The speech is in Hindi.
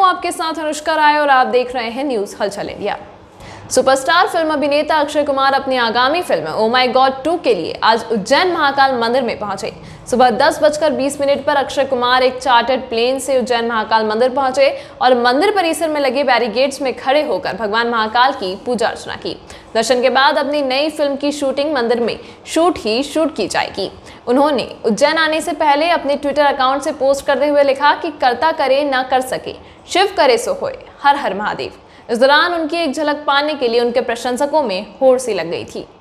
आपके साथ अनुष्का राय और आप देख रहे हैं न्यूज हलचल इंडिया। सुपरस्टार फिल्म अभिनेता अक्षय कुमार अपनी आगामी फिल्म ओ माय गॉड 2 के लिए आज उज्जैन महाकाल मंदिर में पहुंचे। सुबह 10:20 पर अक्षय कुमार एक चार्टर्ड प्लेन से उज्जैन महाकाल मंदिर पहुंचे और मंदिर परिसर में लगे बैरिकेड्स में खड़े होकर भगवान महाकाल की पूजा अर्चना की। दर्शन के बाद अपनी नई फिल्म की शूटिंग मंदिर में शूट की जाएगी। उन्होंने उज्जैन आने से पहले अपने ट्विटर अकाउंट से पोस्ट करते हुए लिखा कि करता करे ना कर सके, शिव करे सो होए, हर हर महादेव। इस दौरान उनकी एक झलक पाने के लिए उनके प्रशंसकों में होड़ सी लग गई थी।